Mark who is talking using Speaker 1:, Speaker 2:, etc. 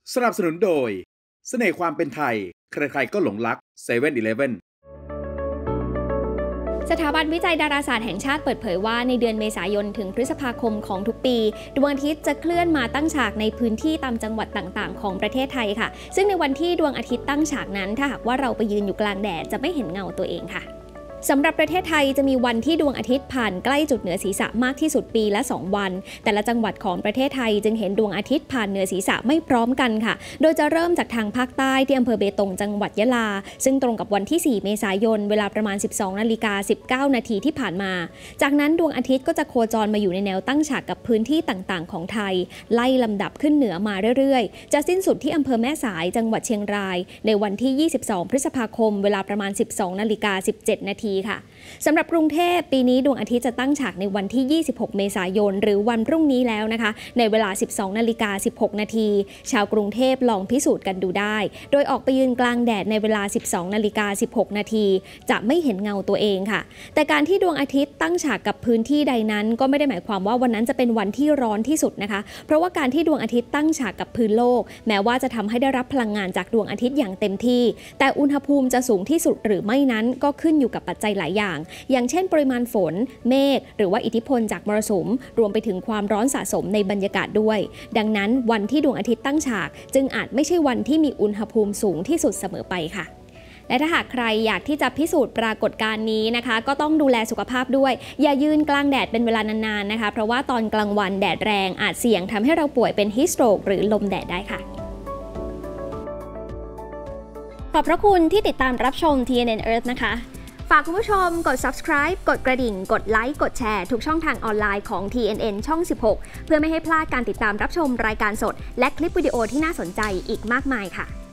Speaker 1: สนับสนุนโดยเสน่ห์ความเป็นไทยใครๆก็หลงรัก7-Eleven
Speaker 2: สถาบันวิจัยดาราศาสตร์แห่งชาติเปิดเผยว่าในเดือนเมษายนถึงพฤษภาคมของทุกปีดวงอาทิตย์จะเคลื่อนมาตั้งฉากในพื้นที่ตามจังหวัดต่างๆของประเทศไทยค่ะซึ่งในวันที่ดวงอาทิตย์ตั้งฉากนั้นถ้าหากว่าเราไปยืนอยู่กลางแดดจะไม่เห็นเงาตัวเองค่ะสำหรับประเทศไทยจะมีวันที่ดวงอาทิตย์ผ่านใกล้จุดเหนือศีรษะมากที่สุดปีละ2วันแต่ละจังหวัดของประเทศไทยจึงเห็นดวงอาทิตย์ผ่านเหนือศีรษะไม่พร้อมกันค่ะโดยจะเริ่มจากทางภาคใต้ที่อำเภอเบตงจังหวัดยะลาซึ่งตรงกับวันที่4เมษายนเวลาประมาณ 12:19 นาทีที่ผ่านมาจากนั้นดวงอาทิตย์ก็จะโคจรมาอยู่ในแนวตั้งฉากกับพื้นที่ต่างๆของไทยไล่ลำดับขึ้นเหนือมาเรื่อยๆจะสิ้นสุดที่อำเภอแม่สายจังหวัดเชียงรายในวันที่22พฤษภาคมเวลาประมาณ 12:17 นาทีค่ะสำหรับกรุงเทพปีนี้ดวงอาทิตย์จะตั้งฉากในวันที่26เมษายนหรือวันพรุ่งนี้แล้วนะคะในเวลา 12:16 นาทีชาวกรุงเทพลองพิสูจน์กันดูได้โดยออกไปยืนกลางแดดในเวลา 12:16 นาทีจะไม่เห็นเงาตัวเองค่ะแต่การที่ดวงอาทิตย์ตั้งฉากกับพื้นที่ใดนั้นก็ไม่ได้หมายความว่าวันนั้นจะเป็นวันที่ร้อนที่สุดนะคะเพราะว่าการที่ดวงอาทิตย์ตั้งฉากกับพื้นโลกแม้ว่าจะทำให้ได้รับพลังงานจากดวงอาทิตย์อย่างเต็มที่แต่อุณหภูมิจะสูงที่สุดหรือไม่นั้นก็ขึ้นอยู่กับปัจจัยหลายอย่างเช่นปริมาณฝนเมฆหรือว่าอิทธิพลจากมรสุมรวมไปถึงความร้อนสะสมในบรรยากาศด้วยดังนั้นวันที่ดวงอาทิตย์ตั้งฉากจึงอาจไม่ใช่วันที่มีอุณหภูมิสูงที่สุดเสมอไปค่ะและถ้าหากใครอยากที่จะพิสูจน์ปรากฏการณ์นี้นะคะก็ต้องดูแลสุขภาพด้วยอย่ายืนกลางแดดเป็นเวลานานๆนะคะเพราะว่าตอนกลางวันแดดแรงอาจเสี่ยงทำให้เราป่วยเป็นฮีทสโตรกหรือลมแดดได้ค่ะขอบพระคุณที่ติดตามรับชม TNN Earth นะคะฝากคุณผู้ชมกด subscribe กดกระดิ่งกดไลค์กดแชร์ทุกช่องทางออนไลน์ของ TNN ช่อง 16 เพื่อไม่ให้พลาดการติดตามรับชมรายการสดและคลิปวิดีโอที่น่าสนใจอีกมากมายค่ะ